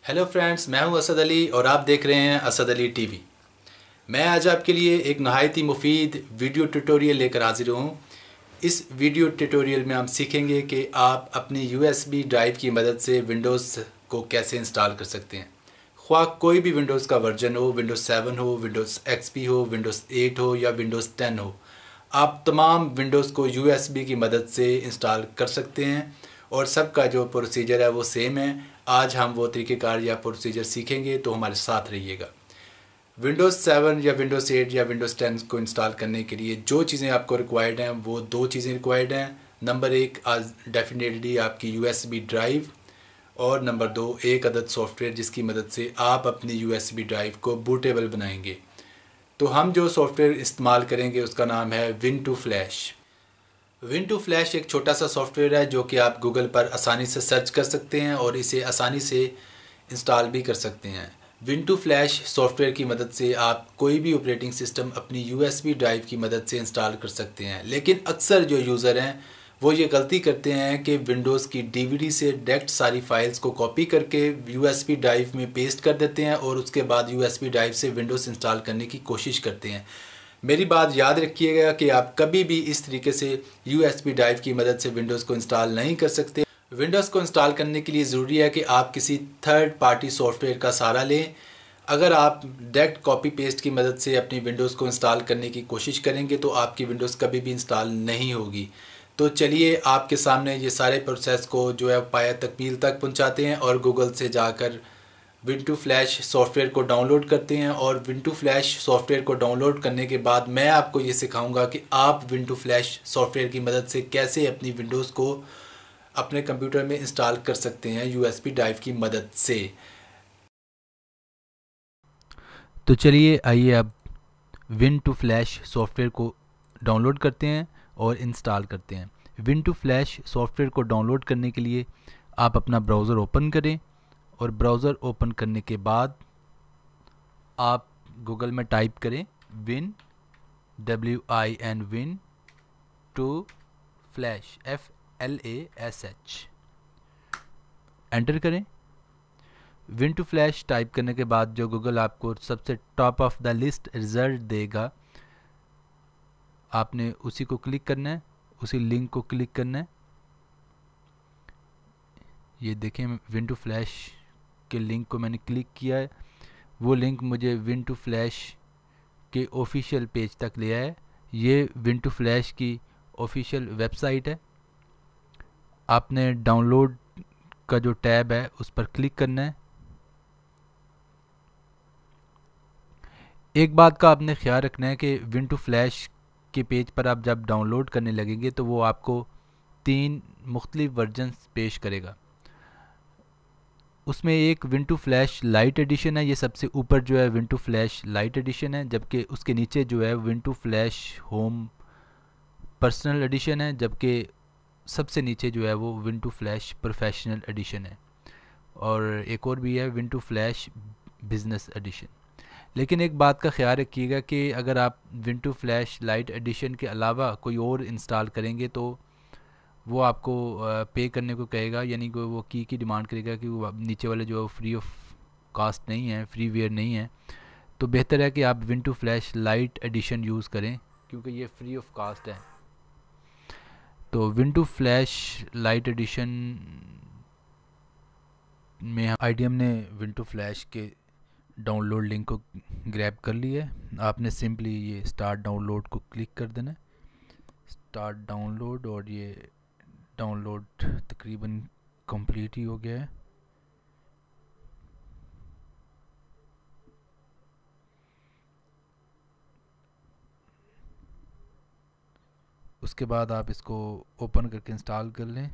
Hello friends, मैं हूं असद अली और आप देख रहे हैं असद अली टीवी। मैं आज आपके लिए एक नहायत ही मुफीद वीडियो ट्यूटोरियल लेकर हाजिर हूं। इस वीडियो ट्यूटोरियल में हम सीखेंगे कि आप अपनी यूएसबी ड्राइव की मदद से विंडोज़ को कैसे इंस्टॉल कर सकते हैं। ख्वाह कोई भी विंडोज़ का वर्जन हो, विंडोज़ 7 हो, विंडोज़ एक्सपी हो, विंडोज़ 8 हो या विंडोज़ 10 हो, आप तमाम विंडोज़ को यूएसबी की मदद से इंस्टॉल कर सकते हैं और सबका जो प्रोसीजर है वो सेम है। आज हम वो तरीक़ेकार या प्रोसीजर सीखेंगे, तो हमारे साथ रहिएगा। विंडोज़ 7 या विंडोज़ 8 या विंडोज़ 10 को इंस्टॉल करने के लिए जो चीज़ें आपको रिक्वायर्ड हैं वो दो चीज़ें रिक्वायर्ड हैं। नंबर एक आज डेफिनेटली आपकी यूएसबी ड्राइव और नंबर दो एक अदद सॉफ्टवेयर जिसकी मदद से आप अपनी यूएसबी ड्राइव को बूटेबल बनाएंगे। तो हम जो सॉफ्टवेयर इस्तेमाल करेंगे उसका नाम है विन2फ्लैश। विन2फ्लैश एक छोटा सा सॉफ्टवेयर है जो कि आप गूगल पर आसानी से सर्च कर सकते हैं और इसे आसानी से इंस्टॉल भी कर सकते हैं। विन2फ्लैश सॉफ्टवेयर की मदद से आप कोई भी ऑपरेटिंग सिस्टम अपनी यूएसबी ड्राइव की मदद से इंस्टॉल कर सकते हैं। लेकिन अक्सर जो यूज़र हैं वो ये गलती करते हैं कि विंडोज़ की डीवीडी से डायरेक्ट सारी फाइल्स को कॉपी करके यूएसबी ड्राइव में पेस्ट कर देते हैं और उसके बाद यूएसबी ड्राइव से विंडोज़ इंस्टॉल करने की कोशिश करते हैं। मेरी बात याद रखिएगा कि आप कभी भी इस तरीके से यूएसबी ड्राइव की मदद से विंडोज़ को इंस्टॉल नहीं कर सकते। विंडोज़ को इंस्टॉल करने के लिए ज़रूरी है कि आप किसी थर्ड पार्टी सॉफ्टवेयर का सहारा लें। अगर आप डायरेक्ट कॉपी पेस्ट की मदद से अपनी विंडोज़ को इंस्टॉल करने की कोशिश करेंगे तो आपकी विंडोज़ कभी भी इंस्टॉल नहीं होगी। तो चलिए आपके सामने ये सारे प्रोसेस को जो है पाया तकमील तक पहुंचाते हैं और गूगल से जाकर विन2फ्लैश सॉफ्टवेयर को डाउनलोड करते हैं। और विन2फ्लैश सॉफ्टवेयर को डाउनलोड करने के बाद मैं आपको ये सिखाऊंगा कि आप विन2फ्लैश सॉफ्टवेयर की मदद से कैसे अपनी विंडोज़ को अपने कंप्यूटर में इंस्टॉल कर सकते हैं यूएसबी ड्राइव की मदद से। तो चलिए आइए अब विन2फ्लैश सॉफ्टवेयर को डाउनलोड करते हैं और इंस्टॉल करते हैं। विन2फ्लैश सॉफ्टवेयर को डाउनलोड करने के लिए आप अपना ब्राउज़र ओपन करें और ब्राउज़र ओपन करने के बाद आप गूगल में टाइप करें win WIN to flash FLASH, enter करें। विन2फ्लैश टाइप करने के बाद जो गूगल आपको सबसे top of the list result देगा, आपने उसी को क्लिक करना है, उसी लिंक को क्लिक करना है। ये देखें विन2फ्लैश के लिंक को मैंने क्लिक किया है, वो लिंक मुझे विन2फ्लैश के ऑफिशियल पेज तक ले आया है। ये विन2फ्लैश की ऑफिशियल वेबसाइट है। आपने डाउनलोड का जो टैब है उस पर क्लिक करना है। एक बात का आपने ख्याल रखना है कि विन2फ्लैश के पेज पर आप जब डाउनलोड करने लगेंगे तो वो आपको 3 मुख्तलिफ वर्जन्स पेश करेगा। उसमें एक विन2फ्लैश लाइट एडिशन है, ये सबसे ऊपर जो है विन2फ्लैश लाइट एडिशन है, जबकि उसके नीचे जो है विन2फ्लैश होम पर्सनल एडिशन है, जबकि सबसे नीचे जो है वो विन2फ्लैश प्रोफेशनल एडिशन है, और एक और भी है विन2फ्लैश बिजनेस एडिशन। लेकिन एक बात का ख्याल रखिएगा कि अगर आप विन2फ्लैश लाइट एडिशन के अलावा कोई और इंस्टॉल करेंगे तो वो आपको पे करने को कहेगा, यानी कि वो की डिमांड करेगा कि वो नीचे वाले जो फ्री ऑफ कास्ट नहीं है, फ्री वेयर नहीं है। तो बेहतर है कि आप विन2फ्लैश लाइट एडिशन यूज़ करें क्योंकि ये फ्री ऑफ कास्ट है। तो विन2फ्लैश लाइट एडिशन में IDM ने विन2फ्लैश के डाउनलोड लिंक को ग्रैब कर लिया है। आपने सिंपली ये स्टार्ट डाउनलोड को क्लिक कर देना है, स्टार्ट डाउनलोड, और ये डाउनलोड तकरीबन कंप्लीट ही हो गया है। उसके बाद आप इसको ओपन करके इंस्टॉल कर लें।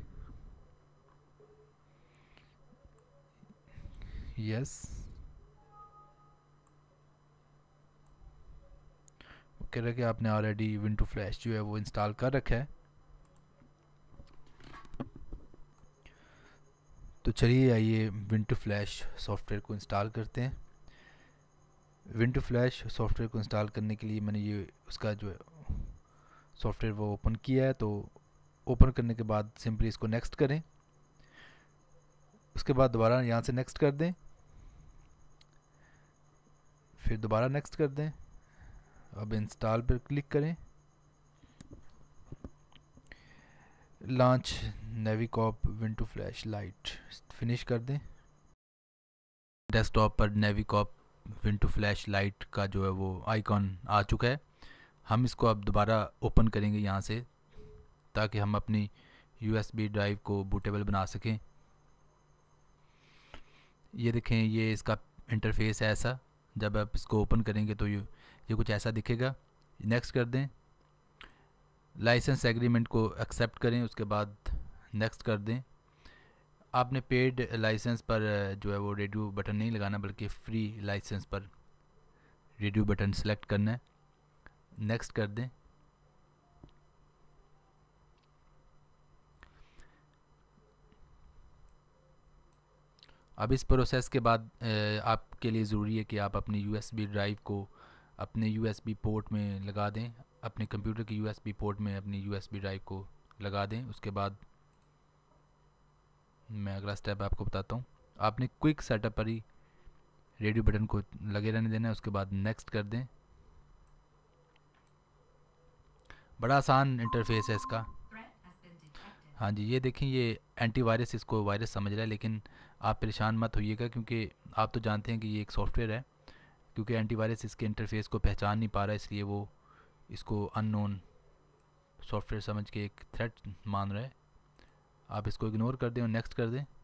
यस, कह रहा है कि आपने ऑलरेडी विन2फ्लैश जो है वो इंस्टॉल कर रखा है। तो चलिए आइए विन2फ्लैश सॉफ्टवेयर को इंस्टॉल करते हैं। विन2फ्लैश सॉफ्टवेयर को इंस्टॉल करने के लिए मैंने ये उसका जो है सॉफ्टवेयर वो ओपन किया है। तो ओपन करने के बाद सिंपली इसको नेक्स्ट करें, उसके बाद दोबारा यहाँ से नेक्स्ट कर दें। फिर दोबारा नेक्स्ट कर दें। अब इंस्टॉल पर क्लिक करें, launch Novicorp window flash lite finish कर दें। डेस्कटॉप पर नेविकॉप विंडो फ्लैश लाइट का जो है वो आइकॉन आ चुका है। हम इसको अब दोबारा ओपन करेंगे यहाँ से, ताकि हम अपनी USB ड्राइव को बूटेबल बना सकें। ये देखें, ये इसका इंटरफेस है ऐसा। जब आप इसको ओपन करेंगे तो ये कुछ ऐसा दिखेगा। नेक्स्ट कर दें, लाइसेंस एग्रीमेंट को एक्सेप्ट करें, उसके बाद नेक्स्ट कर दें। आपने पेड लाइसेंस पर जो है वो रेडियो बटन नहीं लगाना, बल्कि फ्री लाइसेंस पर रेडियो बटन सेलेक्ट करना है। नेक्स्ट कर दें। अब इस प्रोसेस के बाद आपके लिए ज़रूरी है कि आप अपनी USB ड्राइव को अपने USB पोर्ट में लगा दें, अपने कंप्यूटर की USB पोर्ट में अपनी USB ड्राइव को लगा दें। उसके बाद मैं अगला स्टेप आपको बताता हूँ। आपने क्विक सेटअप पर ही रेडियो बटन को लगे रहने देना है, उसके बाद नेक्स्ट कर दें। बड़ा आसान इंटरफेस है इसका। हाँ जी, ये देखें, ये एंटीवायरस इसको वायरस समझ रहा है, लेकिन आप परेशान मत होइएगा, क्योंकि आप तो जानते हैं कि ये एक सॉफ्टवेयर है। क्योंकि एंटीवायरस इसके इंटरफेस को पहचान नहीं पा रहा है, इसलिए वो इसको अननोन सॉफ्टवेयर समझ के एक थ्रेट मान रहा है। आप इसको इग्नोर कर दें और नेक्स्ट कर दें।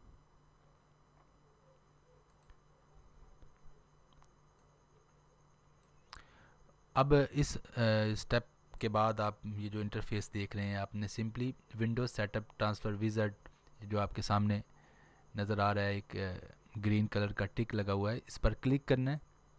अब इस स्टेप के बाद आप ये जो इंटरफेस देख रहे हैं, आपने simply Windows setup transfer wizard जो आपके सामने नज़र आ रहा है, एक ग्रीन कलर का टिक लगा हुआ है, इस पर क्लिक करना है।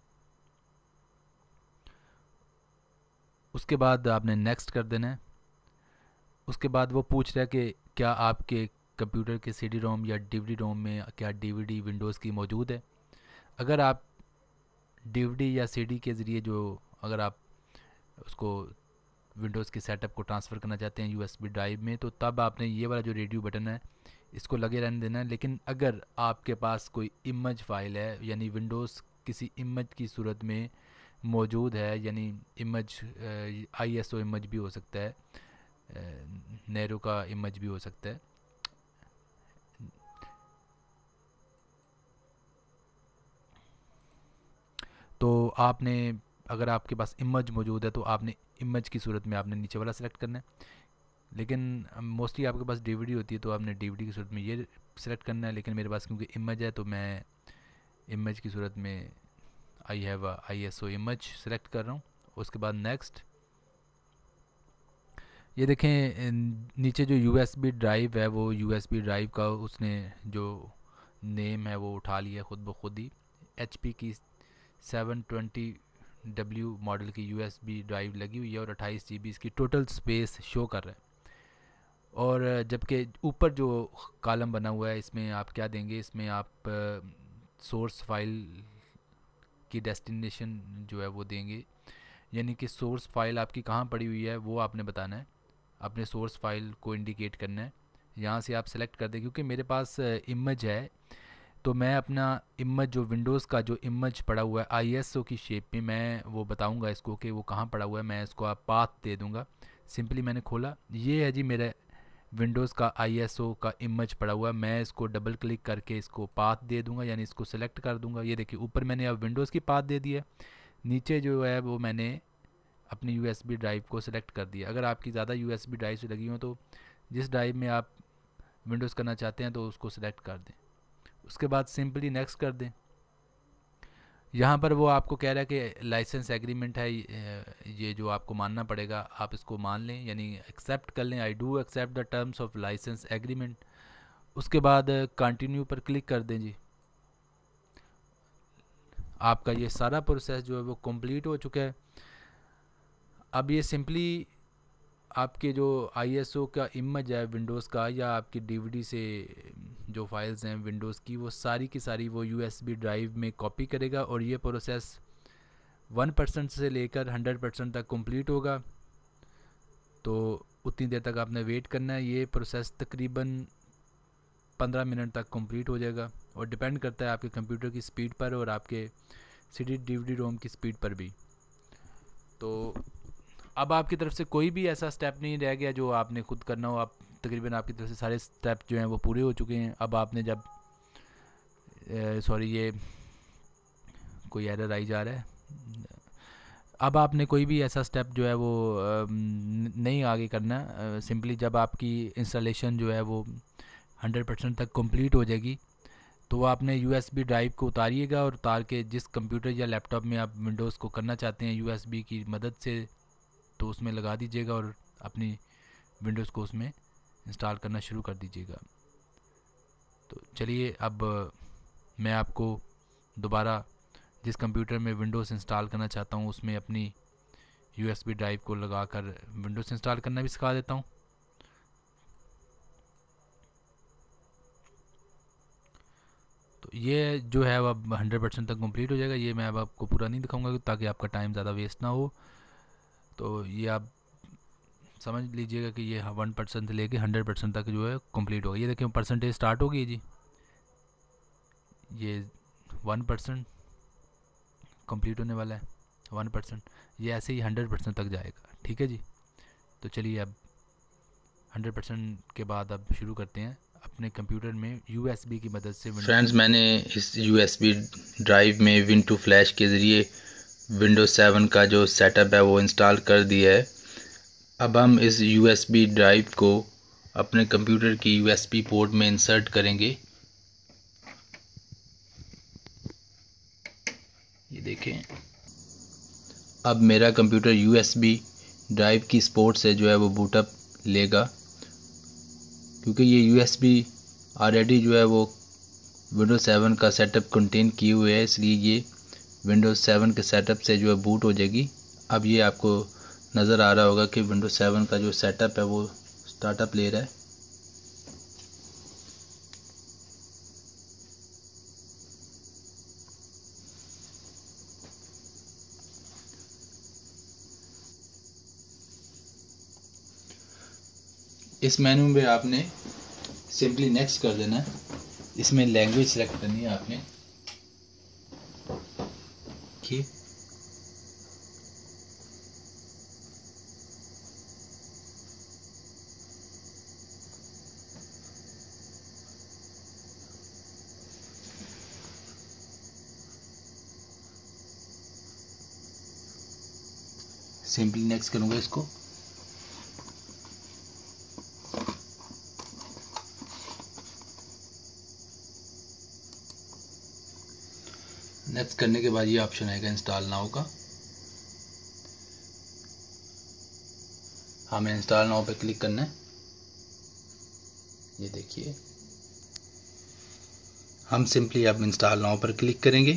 उसके बाद आपने नेक्स्ट कर देना है। उसके बाद वो पूछ रहा है कि क्या आपके कंप्यूटर के CD-ROM या DVD-ROM में क्या DVD विंडोज़ की मौजूद है। अगर आप DVD या CD के ज़रिए अगर आप उसको विंडोज़ के सेटअप को ट्रांसफ़र करना चाहते हैं USB ड्राइव में, तो तब आपने ये वाला जो रेडियो बटन है इसको लगे रहने देना है। लेकिन अगर आपके पास कोई इमेज फाइल है, यानी विंडोज़ किसी इमेज की सूरत में मौजूद है, यानी इमेज ISO इमेज भी हो सकता है, नेरो का इमेज भी हो सकता है, तो आपने अगर आपके पास इमेज मौजूद है तो आपने इमेज की सूरत में आपने नीचे वाला सेलेक्ट करना है। लेकिन मोस्टली आपके पास DVD होती है तो आपने DVD की सूरत में ये सेलेक्ट करना है। लेकिन मेरे पास क्योंकि इमेज है तो मैं इमेज की सूरत में I have a ISO image select कर रहा हूँ। उसके बाद नेक्स्ट। ये देखें, नीचे जो USB ड्राइव है वो USB ड्राइव का उसने जो नेम है वो उठा लिया खुद ब खुद ही। HP की 720W मॉडल की USB ड्राइव लगी हुई है और 28 GB इसकी टोटल स्पेस शो कर रहा है। और जबकि ऊपर जो कॉलम बना हुआ है इसमें आप क्या देंगे, इसमें आप सोर्स फाइल की डेस्टिनेशन जो है वो देंगे, यानी कि सोर्स फाइल आपकी कहाँ पड़ी हुई है वो आपने बताना है, अपने सोर्स फाइल को इंडिकेट करना है। यहाँ से आप सेलेक्ट कर दें। क्योंकि मेरे पास इमेज है तो मैं अपना इमेज जो विंडोज़ का जो इमेज पड़ा हुआ है ISO की शेप में, मैं वो बताऊंगा इसको कि वो कहाँ पड़ा हुआ है। मैं इसको आप पाथ दे दूंगा। सिंपली मैंने खोला, ये है जी मेरा विंडोज़ का ISO का इमेज पड़ा हुआ है। मैं इसको डबल क्लिक करके इसको पाथ दे दूंगा, यानी इसको सेलेक्ट कर दूंगा। ये देखिए ऊपर मैंने अब विंडोज़ की पाथ दे दी है, नीचे जो है वो मैंने अपनी USB ड्राइव को सिलेक्ट कर दिया। अगर आपकी ज़्यादा USB ड्राइव से लगी हो तो जिस ड्राइव में आप विंडोज़ करना चाहते हैं तो उसको सिलेक्ट कर दें। उसके बाद सिंपली नेक्स्ट कर दें। यहाँ पर वो आपको कह रहा है कि लाइसेंस एग्रीमेंट है, ये जो आपको मानना पड़ेगा आप इसको मान लें, यानी एक्सेप्ट कर लें। I do accept the terms of license agreement. उसके बाद कंटिन्यू पर क्लिक कर दें जी। आपका ये सारा प्रोसेस जो है वो कंप्लीट हो चुका है। अब ये सिंपली आपके जो ISO का इमेज है विंडोज़ का, या आपकी DVD से जो फाइल्स हैं विंडोज़ की, वो सारी की सारी वो USB ड्राइव में कॉपी करेगा और ये प्रोसेस 1% से लेकर 100% तक कंप्लीट होगा। तो उतनी देर तक आपने वेट करना है। ये प्रोसेस तकरीबन 15 मिनट तक कंप्लीट हो जाएगा और डिपेंड करता है आपके कंप्यूटर की स्पीड पर और आपके CD DVD रोम की स्पीड पर भी। तो अब आपकी तरफ से कोई भी ऐसा स्टेप नहीं रह गया जो आपने खुद करना हो। आप तकरीबन आपकी तरफ से सारे स्टेप जो हैं वो पूरे हो चुके हैं। अब आपने जब सॉरी ये कोई एरर आई जा रहा है। अब आपने कोई भी ऐसा स्टेप जो है वो नहीं आगे करना। सिंपली जब आपकी इंस्टॉलेशन जो है वो 100% तक कंप्लीट हो जाएगी तो वो आपने USB ड्राइव को उतारिएगा और उतार के जिस कंप्यूटर या लैपटॉप में आप विंडोज़ को करना चाहते हैं USB की मदद से, तो उसमें लगा दीजिएगा और अपनी विंडोज़ को उसमें इंस्टॉल करना शुरू कर दीजिएगा। तो चलिए अब मैं आपको दोबारा जिस कंप्यूटर में विंडोज़ इंस्टॉल करना चाहता हूँ उसमें अपनी USB ड्राइव को लगाकर विंडोज़ इंस्टॉल करना भी सिखा देता हूँ। तो ये जो है अब 100% तक कंप्लीट हो जाएगा। ये मैं अब आपको पूरा नहीं दिखाऊंगा ताकि आपका टाइम ज़्यादा वेस्ट ना हो। तो ये आप समझ लीजिएगा कि ये 1% से लेके 100% तक जो है कंप्लीट होगा। ये देखिए परसेंटेज स्टार्ट हो गई जी, ये 1% कंप्लीट होने वाला है 1%। ये ऐसे ही 100% तक जाएगा। ठीक है जी। तो चलिए अब 100% के बाद अब शुरू करते हैं अपने कंप्यूटर में USB की मदद से। फ्रेंड्स, मैंने इस USB ड्राइव में विंडो फ्लैश के ज़रिए विंडोज 7 का जो सेटअप है वो इंस्टॉल कर दिया है। अब हम इस USB ड्राइव को अपने कंप्यूटर की USB पोर्ट में इंसर्ट करेंगे। ये देखें, अब मेरा कंप्यूटर USB ड्राइव की सपोर्ट से जो है वो बूटअप लेगा, क्योंकि ये USB ऑलरेडी जो है वो विंडोज 7 का सेटअप कंटेन किए हुए है, इसलिए ये विंडोज 7 के सेटअप से जो है बूट हो जाएगी। अब ये आपको नज़र आ रहा होगा कि विंडोज 7 का जो सेटअप है वो स्टार्टअप ले रहा है। इस मेनू में आपने सिंपली नेक्स्ट कर देना है। इसमें लैंग्वेज सेलेक्ट करनी है आपने। देखिए, सिंपली नेक्स्ट करूंगा इसको। नेक्स्ट करने के बाद ये ऑप्शन आएगा इंस्टॉल नाउ का। हमें इंस्टॉल नाउ पे क्लिक करना है। ये देखिए, हम सिंपली अब इंस्टॉल नाउ पर क्लिक करेंगे।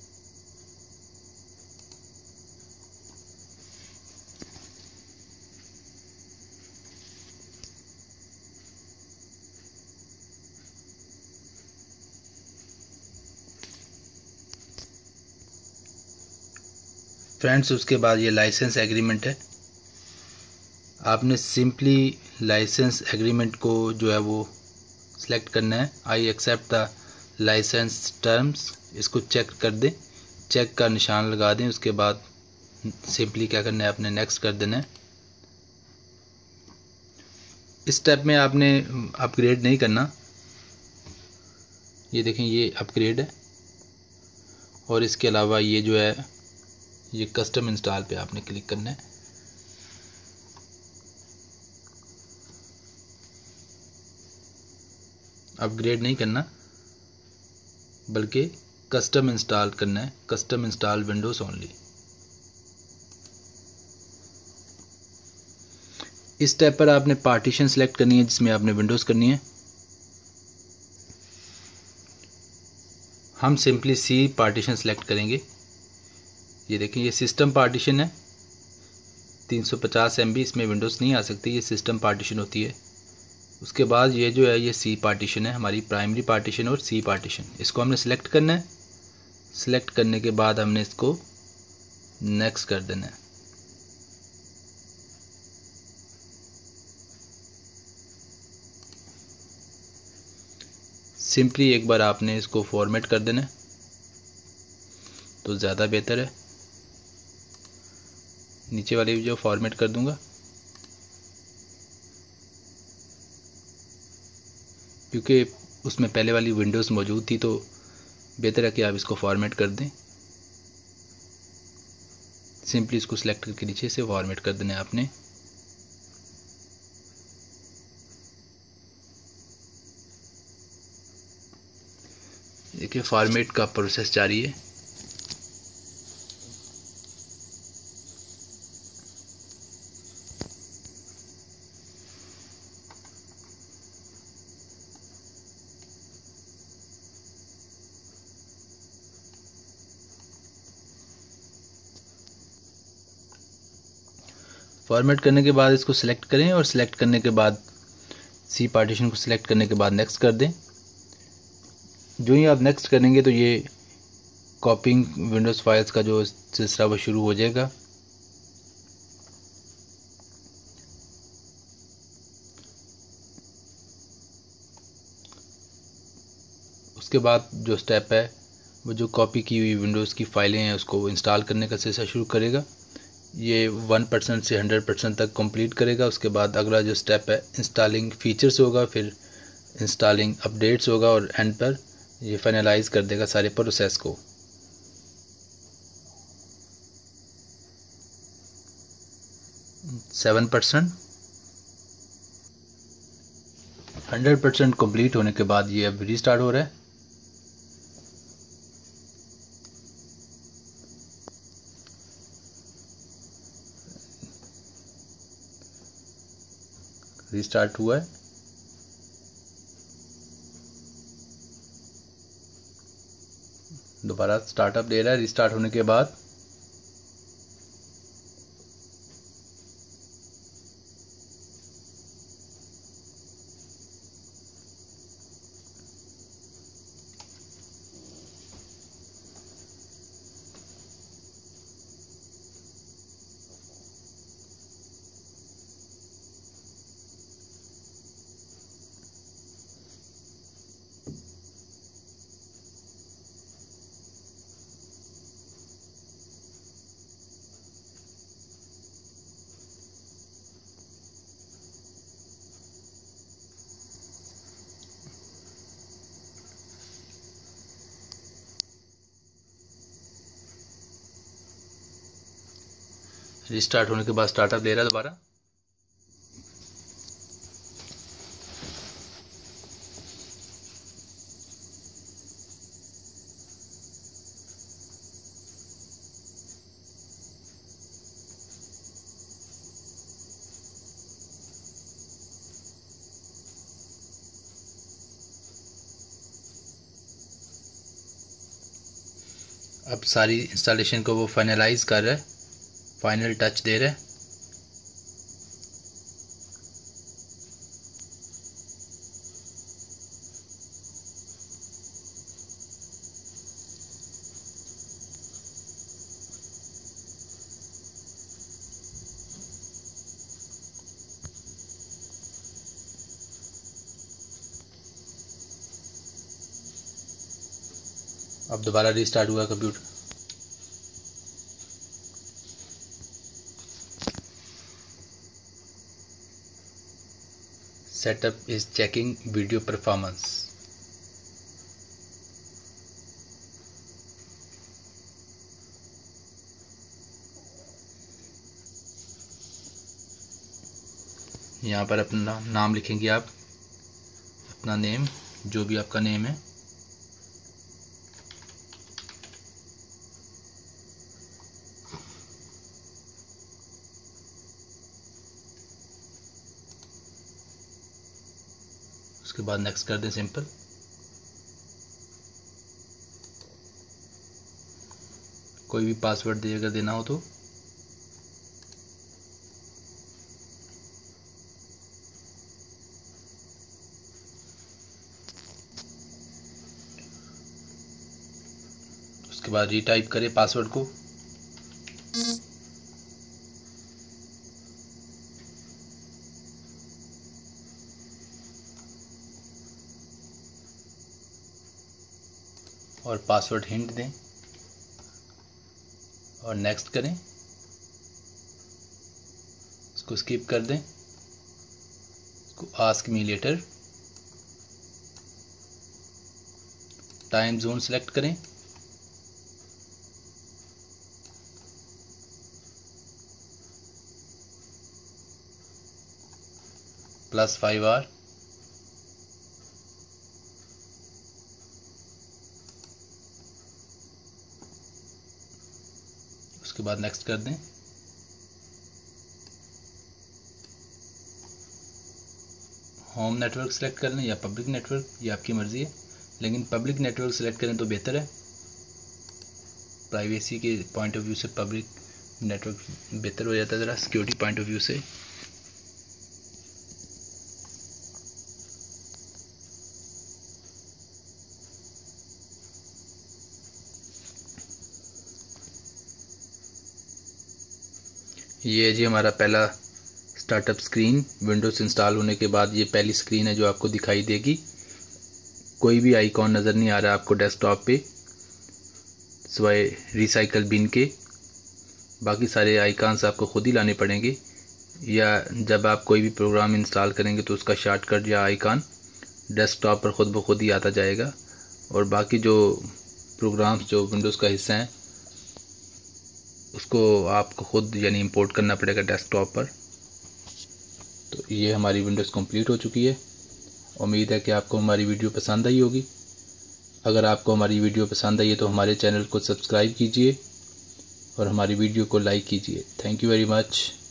फ्रेंड्स, उसके बाद ये लाइसेंस एग्रीमेंट है। आपने सिंपली लाइसेंस एग्रीमेंट को जो है वो सिलेक्ट करना है। I accept the license terms, इसको चेक कर दें, चेक का निशान लगा दें। उसके बाद सिंपली क्या करना है, आपने नेक्स्ट कर देना है। इस स्टेप में आपने अपग्रेड नहीं करना। ये देखें, ये अपग्रेड है। और इसके अलावा ये जो है ये कस्टम इंस्टॉल पे आपने क्लिक करना है। अपग्रेड नहीं करना बल्कि कस्टम इंस्टॉल करना है। Custom install Windows only. इस स्टेप पर आपने पार्टीशन सेलेक्ट करनी है जिसमें आपने विंडोज करनी है। हम सिंपली सी पार्टीशन सेलेक्ट करेंगे। ये देखें, ये सिस्टम पार्टीशन है 350 MB। इसमें विंडोज़ नहीं आ सकती, ये सिस्टम पार्टीशन होती है। उसके बाद ये जो है ये सी पार्टीशन है, हमारी प्राइमरी पार्टीशन और सी पार्टीशन। इसको हमने सेलेक्ट करना है। सेलेक्ट करने के बाद हमने इसको नेक्स्ट कर देना है। सिंपली एक बार आपने इसको फॉर्मेट कर देना है। तो ज़्यादा बेहतर है। नीचे वाली जो फॉर्मेट कर दूंगा, क्योंकि उसमें पहले वाली विंडोज़ मौजूद थी, तो बेहतर है कि आप इसको फॉर्मेट कर दें। सिंपली इसको सिलेक्ट करके नीचे से फॉर्मेट कर देना है आपने। देखिए फॉर्मेट का प्रोसेस जारी है। फॉर्मेट करने के बाद इसको सिलेक्ट करें और सिलेक्ट करने के बाद सी पार्टीशन को सिलेक्ट करने के बाद नेक्स्ट कर दें। जो ही आप नेक्स्ट करेंगे तो ये कॉपिंग विंडोज़ फाइल्स का जो सिलसिला वो शुरू हो जाएगा। उसके बाद जो स्टेप है वो जो कॉपी की हुई विंडोज़ की फाइलें हैं उसको इंस्टॉल करने का सिलसिला शुरू करेगा। ये 1% से 100% तक कंप्लीट करेगा। उसके बाद अगला जो स्टेप है इंस्टॉलिंग फीचर्स होगा, फिर इंस्टॉलिंग अपडेट्स होगा और एंड पर ये फाइनलाइज कर देगा सारे प्रोसेस को। सेवन 100% कंप्लीट होने के बाद ये अब रीस्टार्ट हो रहा है। रीस्टार्ट हुआ है। दोबारा स्टार्टअप दे रहा है। रिस्टार्ट होने के बाद रिस्टार्ट होने के बाद स्टार्टअप ले रहा है दोबारा। अब सारी इंस्टॉलेशन को वो फाइनलाइज कर रहा है, फाइनल टच दे रहा है। अब दोबारा रीस्टार्ट हुआ computer. Setup is checking video performance. यहाँ पर अपना नाम लिखेंगे आप, अपना नेम, जो भी आपका नेम है। उसके बाद नेक्स्ट कर दें सिंपल। कोई भी पासवर्ड दे अगर देना हो तो। उसके बाद रीटाइप करें पासवर्ड को। और पासवर्ड हिंट दें। और नेक्स्ट करें, इसको स्किप कर दें, इसको ask me later, time zone select करें, +5 आवर, उसके बाद नेक्स्ट कर दें। होम नेटवर्क सेलेक्ट कर लें या पब्लिक नेटवर्क, ये आपकी मर्ज़ी है, लेकिन पब्लिक नेटवर्क सेलेक्ट करें तो बेहतर है। प्राइवेसी के पॉइंट ऑफ व्यू से पब्लिक नेटवर्क बेहतर हो जाता है, ज़रा सिक्योरिटी पॉइंट ऑफ व्यू से। ये जी हमारा पहला स्टार्टअप स्क्रीन, विंडोज़ इंस्टॉल होने के बाद ये पहली स्क्रीन है जो आपको दिखाई देगी। कोई भी आइकॉन नज़र नहीं आ रहा आपको डेस्कटॉप पे सिवाय रिसाइकल बिन के। बाकी सारे आइकॉन्स आपको खुद ही लाने पड़ेंगे, या जब आप कोई भी प्रोग्राम इंस्टॉल करेंगे तो उसका शॉर्टकट या आइकॉन डेस्कटॉप पर खुद ब खुद ही आता जाएगा। और बाकी जो प्रोग्राम्स जो विंडोज़ का हिस्सा हैं उसको आपको खुद यानी इंपोर्ट करना पड़ेगा डेस्कटॉप पर। तो ये हमारी विंडोज़ कंप्लीट हो चुकी है। उम्मीद है कि आपको हमारी वीडियो पसंद आई होगी। अगर आपको हमारी वीडियो पसंद आई है तो हमारे चैनल को सब्सक्राइब कीजिए और हमारी वीडियो को लाइक कीजिए। Thank you very much.